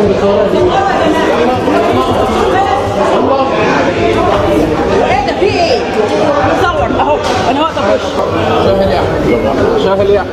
ايه ده في ايه؟ بصور اهو انا واقفه في وشه. شاهل يا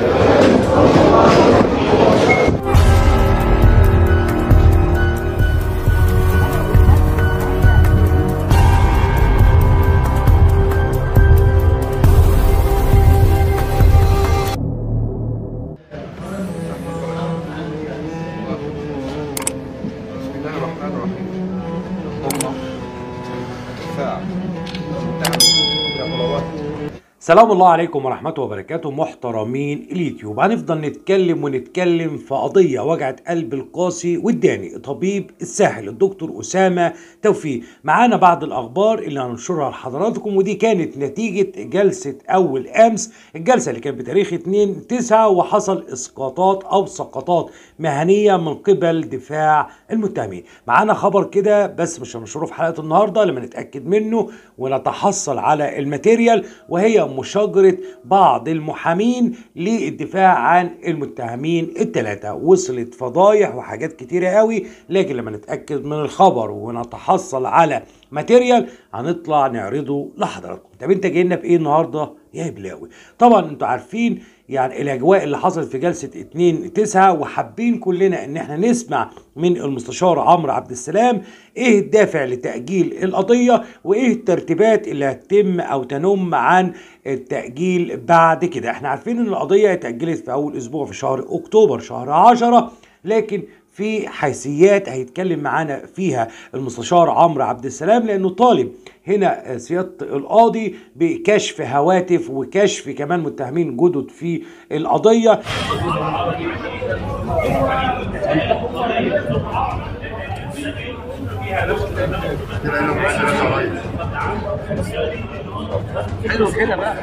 سلام الله عليكم ورحمة وبركاته محترمين اليوتيوب. هنفضل نتكلم في قضية وجعت قلب القاسي والداني طبيب الساحل الدكتور أسامة توفيق. معانا بعض الأخبار اللي هننشرها لحضراتكم، ودي كانت نتيجة جلسة أول أمس، الجلسة اللي كانت بتاريخ 2/9، وحصل إسقاطات أو سقطات مهنية من قبل دفاع المتهمين. معانا خبر كده بس مش هننشره في حلقة النهاردة لما نتأكد منه ونتحصل على الماتيريال، وهي مشاجرة بعض المحامين للدفاع عن المتهمين الثلاثة. وصلت فضايح وحاجات كتيرة قوي، لكن لما نتأكد من الخبر ونتحصل على ماتيريال هنطلع نعرضه لحضراتكم. طب انت جاي لنا بايه النهارده يا بلاوي؟ طبعا انتوا عارفين يعني الاجواء اللي حصلت في جلسه 2/9، وحابين كلنا ان احنا نسمع من المستشار عمرو عبد السلام ايه الدافع لتاجيل القضيه، وايه الترتيبات اللي هتتم او تنم عن التاجيل بعد كده. احنا عارفين ان القضيه اتاجلت في اول اسبوع في شهر اكتوبر شهر 10، لكن في حيثيات هيتكلم معانا فيها المستشار عمرو عبد السلام، لانه طالب هنا سيادة القاضي بكشف هواتف وكشف كمان متهمين جدد في القضية. حلو كده بقى.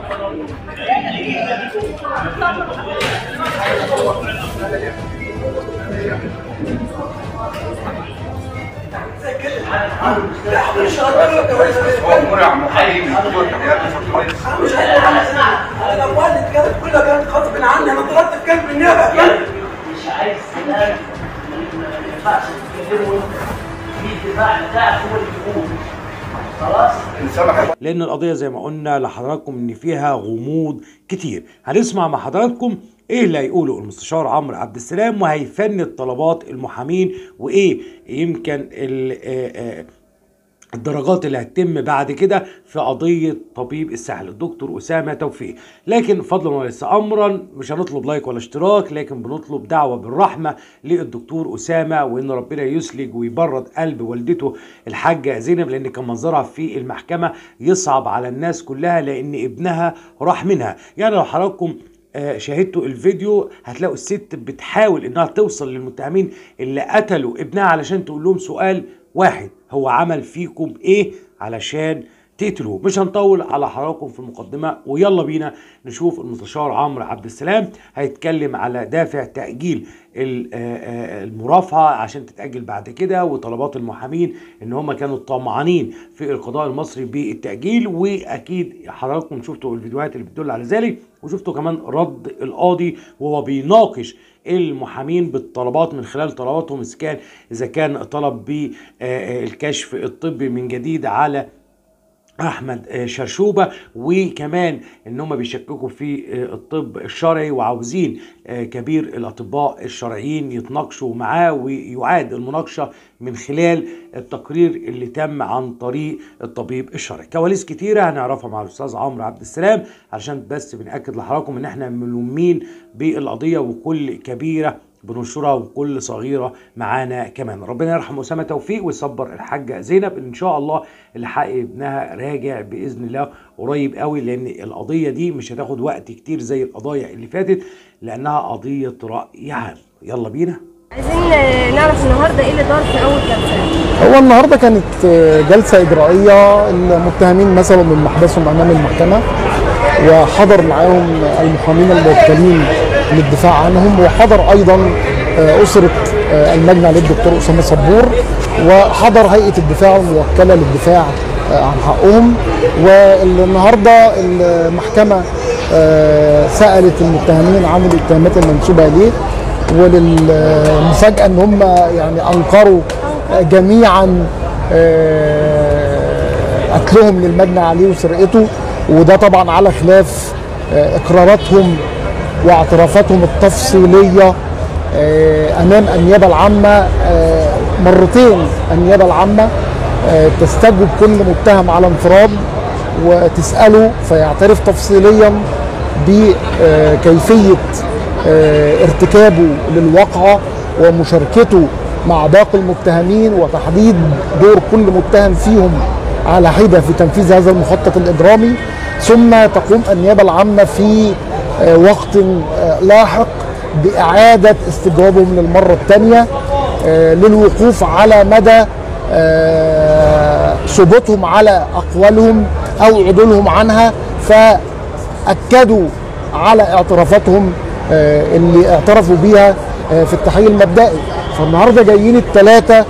انا والد كانت كلها كانت غصب عني، انا ضربت في كلب النيابه. مش عايز سلام، ما ينفعش تتكلموا في الدفاع بتاعك هو اللي يقول خلاص. لان القضيه زي ما قلنا لحضراتكم ان فيها غموض كتير. هنسمع مع حضراتكم ايه اللي هيقوله المستشار عمرو عبد السلام، وهيفند طلبات المحامين، وايه يمكن الدرجات اللي هتتم بعد كده في قضية طبيب الساحل الدكتور أسامة توفيق. لكن فضلا وليس أمرا مش هنطلب لايك ولا اشتراك، لكن بنطلب دعوة بالرحمة للدكتور أسامة، وإن ربنا يسلج ويبرد قلب والدته الحاجة زينب، لأن كان منظرها في المحكمة يصعب على الناس كلها، لأن ابنها راح منها. يعني لو حضراتكم شاهدتوا الفيديو هتلاقوا الست بتحاول انها توصل للمتهمين اللي قتلوا ابنها علشان تقول لهم سؤال واحد: هو عمل فيكم ايه علشان تقتلوه؟ مش هنطول على حضراتكم في المقدمة، ويلا بينا نشوف المستشار عمرو عبد السلام هيتكلم على دافع تأجيل المرافعة عشان تتأجل بعد كده، وطلبات المحامين ان هم كانوا طمعانين في القضاء المصري بالتأجيل. واكيد حضراتكم شفتوا الفيديوهات اللي بتدل على ذلك، وشفتوا كمان رد القاضي وهو بيناقش المحامين بالطلبات من خلال طلباتهم، اذا كان طلب بالكشف الطبي من جديد على احمد شرشوبة، وكمان ان هم بيشككوا في الطب الشرعي وعاوزين كبير الاطباء الشرعيين يتناقشوا معاه ويعاد المناقشه من خلال التقرير اللي تم عن طريق الطبيب الشرعي. كواليس كتيره هنعرفها مع الاستاذ عمرو عبد السلام، علشان بس بنأكد لحضراتكم ان احنا ملمين بالقضيه، وكل كبيره بننشرها وكل صغيره معانا كمان. ربنا يرحم اسامه توفيق ويصبر الحاجه زينب، ان شاء الله الحق ابنها راجع باذن الله قريب قوي، لان القضيه دي مش هتاخد وقت كتير زي القضايا اللي فاتت، لانها قضيه راي عام. يلا بينا. عايزين نعرف النهارده ايه اللي دار في اول جلسه. هو النهارده كانت جلسه اجرائيه، المتهمين مثلوا من محبسهم امام المحكمه، وحضر معاهم المحامين الموكلين للدفاع عنهم، وحضر ايضا اسره المجني عليه الدكتور اسامه صبور، وحضر هيئه الدفاع الموكله للدفاع عن حقهم. والنهارده المحكمه سالت المتهمين عن الاتهامات المنسوبه اليه، وللمفاجاه ان هم يعني انكروا جميعا قتلهم للمجني عليه وسرقته، وده طبعا على خلاف اقراراتهم واعترافاتهم التفصيليه امام النيابه العامه. مرتين النيابه العامه تستجوب كل متهم على انفراد وتساله فيعترف تفصيليا بكيفيه ارتكابه للواقعه ومشاركته مع باقي المتهمين وتحديد دور كل متهم فيهم على حده في تنفيذ هذا المخطط الاجرامي. ثم تقوم النيابه العامه في وقت لاحق باعاده استجوابهم للمره الثانيه للوقوف على مدى ثبوتهم على اقوالهم او عدولهم عنها، فاكدوا على اعترافاتهم اللي اعترفوا بيها في التحقيق المبدئي. فالنهارده جايين الثلاثه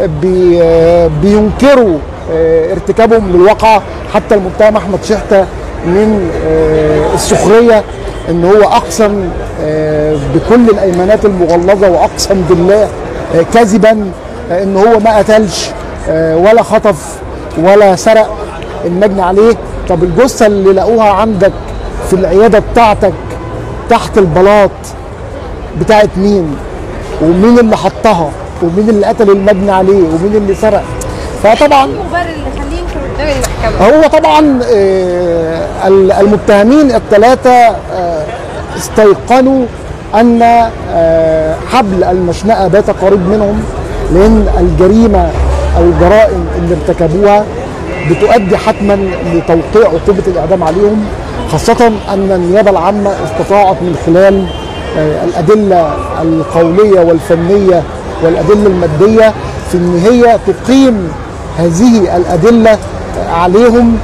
بينكروا ارتكابهم للواقعه، حتى المتهم احمد شحته من السخريه ان هو اقسم بكل الايمانات المغلظه واقسم بالله كذبا ان هو ما قتلش ولا خطف ولا سرق المجني عليه. طب الجثه اللي لقوها عندك في العياده بتاعتك تحت البلاط بتاعت مين؟ ومين اللي حطها؟ ومين اللي قتل المجني عليه؟ ومين اللي سرق؟ فطبعا المبرر اللي خليه ينكر قدام المحكمه هو طبعا المتهمين الثلاثه استيقنوا ان حبل المشنقه بات قريب منهم، لان الجريمه او الجرائم اللي ارتكبوها بتؤدي حتما لتوقيع عقوبه الاعدام عليهم، خاصه ان النيابه العامه استطاعت من خلال الادله القوليه والفنيه والادله الماديه في ان هي تقيم هذه الادله عليهم،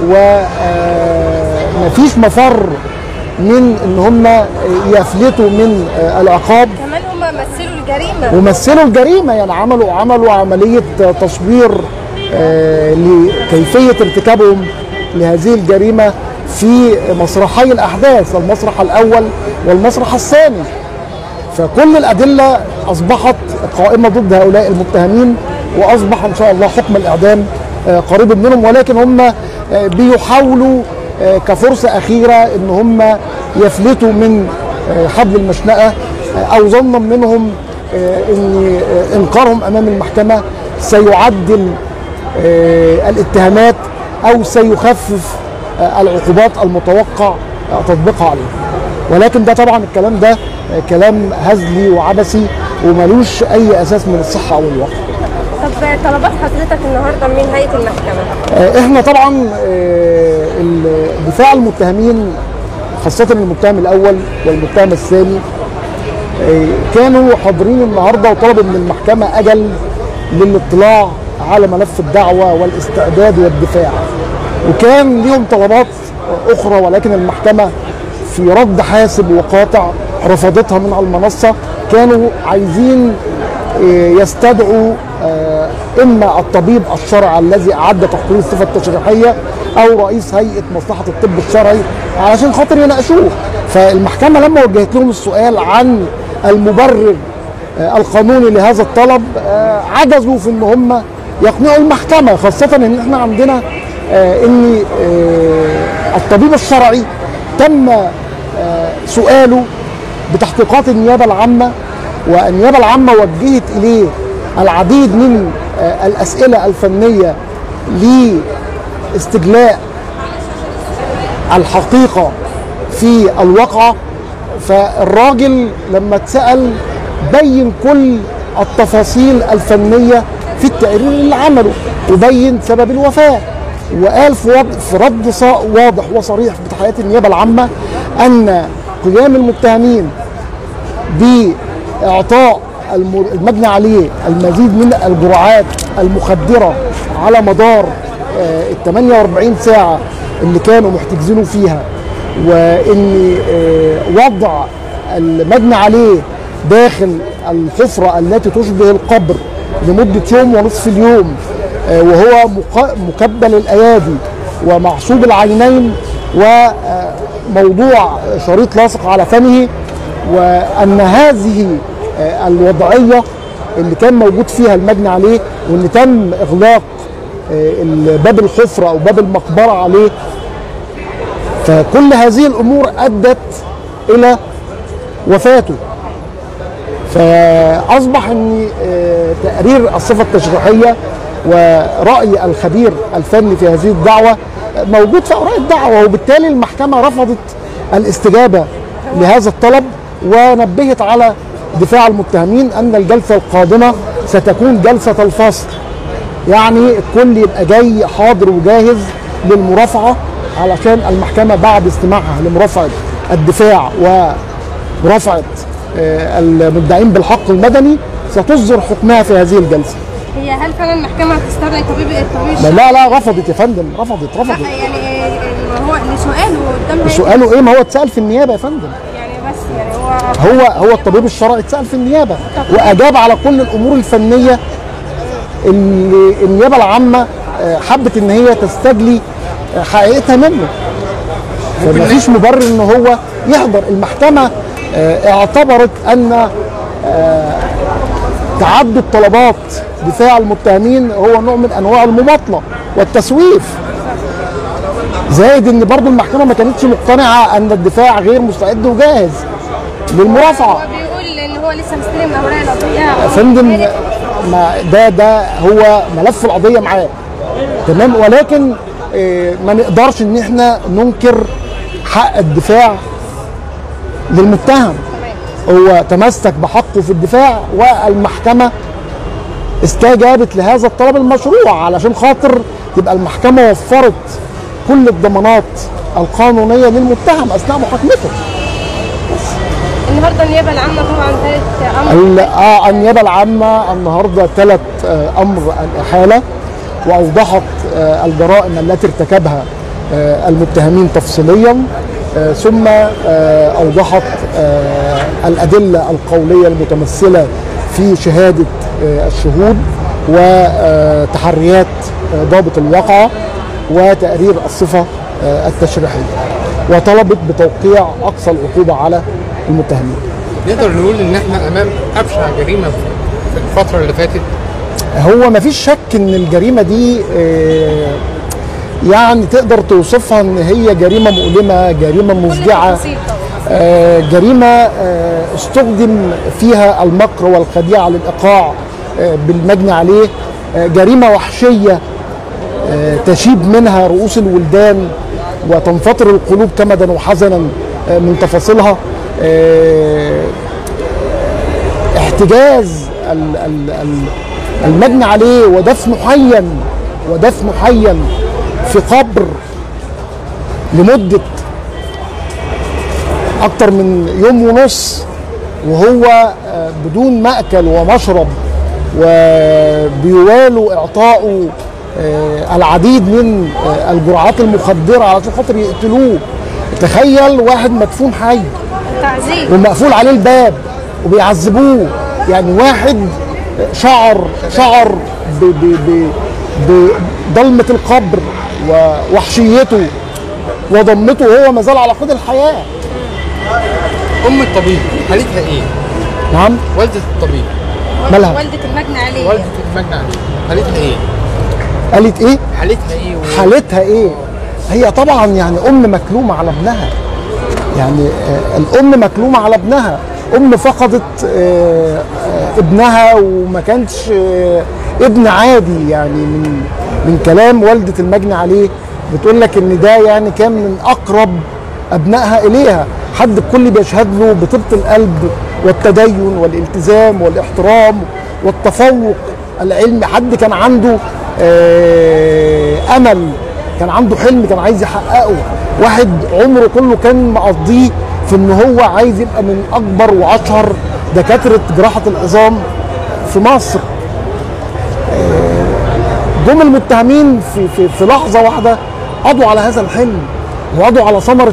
ومفيش مفر من ان هم يفلتوا من العقاب. كمان هم مثلوا الجريمه ومثلوا الجريمه، يعني عملوا عمليه تصوير لكيفيه ارتكابهم لهذه الجريمه في مسرحي الاحداث، المسرح الاول والمسرح الثاني. فكل الادله اصبحت قائمه ضد هؤلاء المتهمين، واصبح ان شاء الله حكم الاعدام قريب منهم، ولكن هم بيحاولوا كفرصه اخيره ان هم يفلتوا من حبل المشنقه، او ظنا منهم ان انكارهم امام المحكمه سيعدل الاتهامات او سيخفف العقوبات المتوقع تطبيقها عليهم. ولكن ده طبعا الكلام ده كلام هزلي وعبثي وملوش اي اساس من الصحه او الواقع. طب طلبات حضرتك النهارده من هيئه المحكمه؟ احنا طبعا دفاع المتهمين خاصه المتهم الاول والمتهم الثاني كانوا حاضرين النهارده وطلبوا من المحكمه اجل للاطلاع على ملف الدعوه والاستعداد والدفاع، وكان ليهم طلبات اخرى ولكن المحكمه في رد حاسم وقاطع رفضتها من على المنصه. كانوا عايزين يستدعوا اما الطبيب الشرعي الذي اعد تقرير الصفه التشريحيه او رئيس هيئه مصلحه الطب الشرعي علشان خاطر يناقشوه. فالمحكمه لما وجهت لهم السؤال عن المبرر القانوني لهذا الطلب عجزوا في ان هم يقنعوا المحكمه، خاصه ان احنا عندنا ان الطبيب الشرعي تم سؤاله بتحقيقات النيابه العامه، والنيابه العامه وجهت اليه العديد من الاسئله الفنيه لاستجلاء الحقيقه في الواقعه. فالراجل لما اتسال بين كل التفاصيل الفنيه في التقرير اللي عمله وبين سبب الوفاه، وقال في رد واضح وصريح في تحقيقات النيابه العامه ان قيام المتهمين باعطاء المجني عليه المزيد من الجرعات المخدره على مدار ال 48 ساعه اللي كانوا محتجزينه فيها، وان وضع المجني عليه داخل الحفره التي تشبه القبر لمده يوم ونصف اليوم وهو مكبل الايادي ومعصوب العينين وموضوع شريط لاصق على فمه، وان هذه الوضعيه اللي كان موجود فيها المجني عليه، وان تم اغلاق باب الحفره او باب المقبره عليه، فكل هذه الامور ادت الى وفاته. فاصبح ان تقرير الصفه التشريحيه ورأي الخبير الفني في هذه الدعوة موجود في أوراق الدعوة، وبالتالي المحكمة رفضت الاستجابة لهذا الطلب، ونبهت على دفاع المتهمين أن الجلسة القادمة ستكون جلسة الفصل، يعني الكل يبقى جاي حاضر وجاهز للمرافعة، علشان المحكمة بعد استماعها لمرافعة الدفاع ومرافعة المدعين بالحق المدني ستصدر حكمها في هذه الجلسة. هي هل فعلا المحكمة هتستدعي الطبيب لا رفضت يا فندم، رفضت. يعني هو سؤاله قدام سؤاله ايه؟ ما هو اتسأل في النيابة يا فندم. يعني بس يعني هو الطبيب الشرعي اتسأل في النيابة وأجاب على كل الأمور الفنية اللي النيابة العامة حبت إن هي تستجلي حقيقتها منه. فما فيش مبرر إن هو يحضر. المحكمة اعتبرت أن تعدد طلبات دفاع المتهمين هو نوع من انواع المماطله والتسويف، زائد ان برضو المحكمه ما كانتش مقتنعه ان الدفاع غير مستعد وجاهز للمرافعه. هو بيقول ان هو لسه مستلم اوراق القضيه يا فندم، ما ده هو ملف القضيه معاه، تمام، ولكن ما نقدرش ان احنا ننكر حق الدفاع للمتهم. هو تمسك بحقه في الدفاع، والمحكمة استجابت لهذا الطلب المشروع علشان خاطر تبقى المحكمة وفرت كل الضمانات القانونية للمتهم أثناء محاكمته. النهارده النيابة العامة طبعا ثالث أمر. النيابة العامة النهارده تلت أمر الإحالة، وأوضحت الجرائم التي ارتكبها المتهمين تفصيليا، ثم أوضحت الأدلة القولية المتمثلة في شهادة الشهود وتحريات ضابط الواقعة وتقرير الصفة التشريحية، وطلبت بتوقيع أقصى العقوبة على المتهمين. نقدر نقول إن احنا أمام أبشع جريمة في الفترة اللي فاتت. هو مفيش شك إن الجريمة دي يعني تقدر توصفها ان هي جريمه مؤلمه، جريمه مفجعه، جريمه استخدم فيها المكر والخديعه للايقاع بالمجني عليه، جريمه وحشيه تشيب منها رؤوس الولدان وتنفطر القلوب كمدا وحزنا من تفاصيلها. احتجاز المجني عليه ودفنه حيا في قبر لمدة أكتر من يوم ونص، وهو بدون مأكل ومشرب، وبيوالوا إعطائه العديد من الجرعات المخدرة علشان خاطر يقتلوه. تخيل واحد مدفون حي ومقفول عليه الباب وبيعذبوه، يعني واحد شعر بضلمة القبر ووحشيته وضمته وهو ما زال على قيد الحياة. أم الطبيب حالتها إيه؟ نعم؟ والدة الطبيب مالها؟ والدة المجني عليه. والدة المجني عليه حالتها إيه؟ قالت إيه؟ حالتها إيه؟ حالتها إيه؟ هي طبعا يعني أم مكلومة على ابنها، يعني الأم مكلومة على ابنها، أم فقدت ابنها وما كانش ابن عادي، يعني من كلام والدة المجني عليه بتقول لك ان ده يعني كان من اقرب ابنائها اليها، حد الكل بيشهد له بطيبة القلب والتدين والالتزام والاحترام والتفوق العلمي، حد كان عنده امل، كان عنده حلم كان عايز يحققه، واحد عمره كله كان مقضيه في ان هو عايز يبقى من اكبر واشهر دكاترة جراحة العظام في مصر. جم المتهمين في لحظة واحدة قضوا على هذا الحلم، وقضوا على ثمرة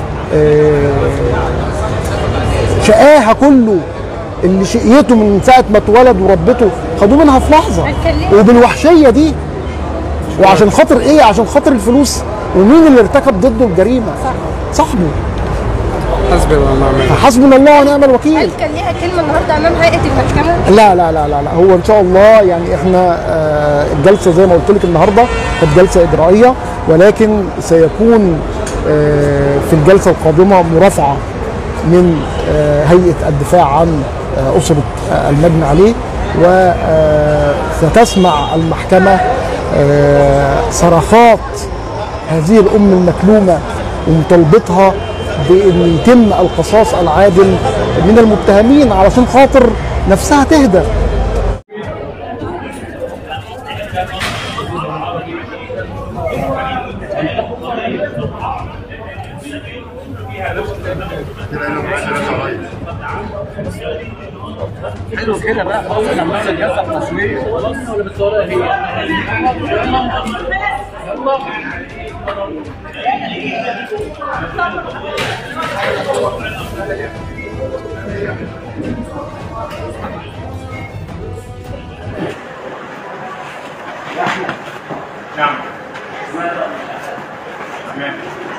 شقاها كله اللي شقيته من ساعة ما اتولد وربته، خدوه منها في لحظة وبالوحشية دي. وعشان خاطر ايه؟ عشان خاطر الفلوس. ومين اللي ارتكب ضده الجريمة؟ صاحبه. حسبي الله ونعم الوكيل. فحسبنا الله ونعم الوكيل. هل كان ليها كلمه النهارده امام هيئه المحكمه؟ لا لا لا لا لا، هو ان شاء الله يعني احنا الجلسه زي ما قلت لك النهارده كانت جلسه اجرائيه، ولكن سيكون في الجلسه القادمه مرافعه من هيئه الدفاع عن اسره المجني عليه، وستسمع المحكمه صرخات هذه الام المكلومه ومطالبتها بان يتم القصاص العادل من المتهمين علشان خاطر نفسها تهدى. حلو كده بقى خلاص انا عمال اجازه تصوير خلاص ولا بتصورها هي نعم. تمام.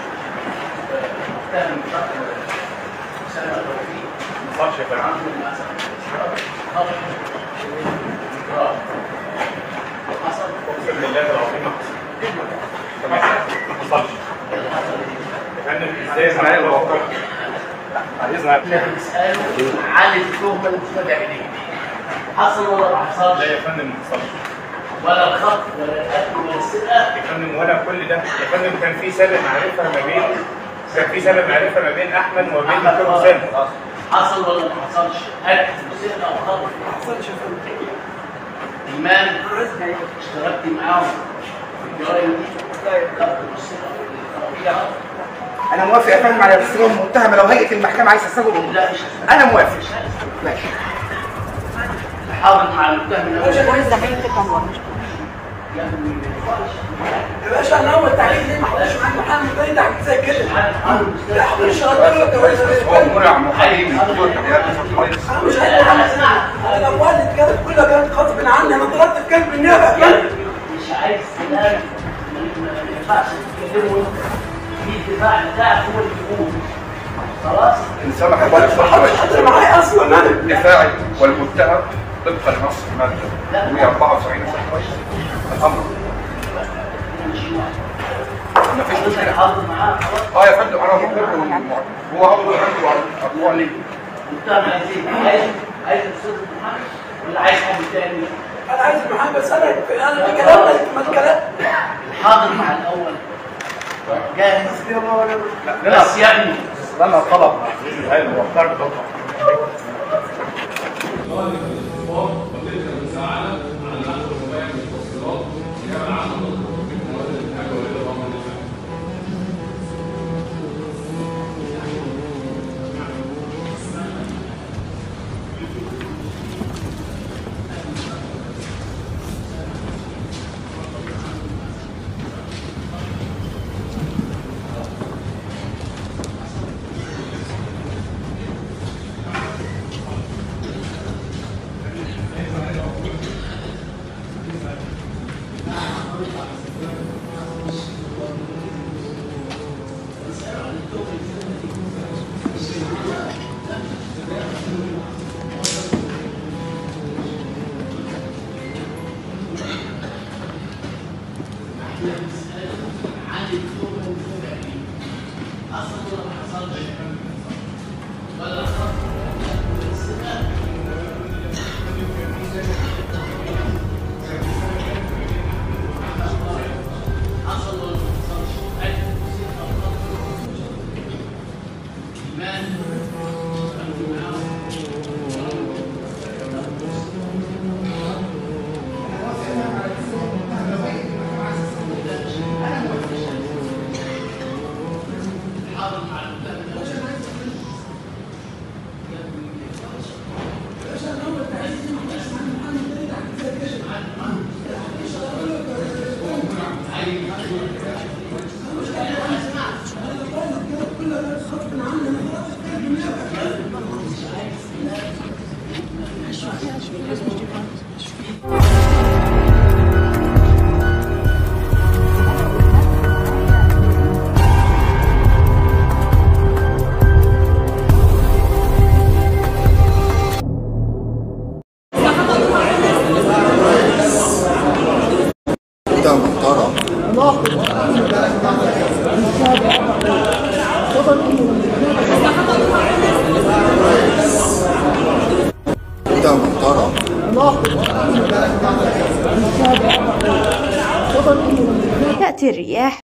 مصابش يا فندم. اقسم بالله العظيم ما حصلش. يا فندم ازاي اسماعيل الواقع؟ عايزنا بنسأله عن التهمة اللي بتتابع إليه حصل ولا ما حصلش؟ لا يا فندم ما حصلش. ولا الخط ولا القتل ولا السرقة؟ يا فندم ولا كل ده. يا فندم كان في سابق معرفة ما بين أحمد وما بين دكتور أسامة. حصل ولا ما حصلش؟ قتل وسرقة أو خطف؟ ما حصلش يا فندم. إيمان اشتركتي معاهم في الجرائم دي؟ قتل والسرقة انا موافق يا فندم على الاستلام المتهمه لو هيئه المحكمه عايزه تستجوب. لا مش انا موافق. ماشي. حاضر مع المتهم يا باشا انا اول تعليق ليه ما حضرش معاك محامي تاني ده حاجه زي كده. لا حضرش غلط يا باشا. هو منع محامي انا مش عايز انا لو والد كانت كلها كانت غصب عني انا ضربت في كلب النيابه. مش عايز سلام ما ينفعش تتكلموا في الدفاع بتاعك هو اللي يقول خلاص؟ إن سمح الله حضر معايا اصلا انا الدفاعي والمتهم طبقا لنص المادة 174 الأمر. مفيش مشكلة. حاضر معاه خلاص؟ يا فندم أنا مقر هو عضو عنده أبوه لي. المتهم عايز ايه؟ عايز الاستاذ محمد ولا عايز حد تاني؟ انا عايز محامي بس انا في كلام ما الكلام. الحاضر مع الاول جاهز بس يا ابني لنا طلب هو اختار ده محترم. ده محترم. تأتي الرياح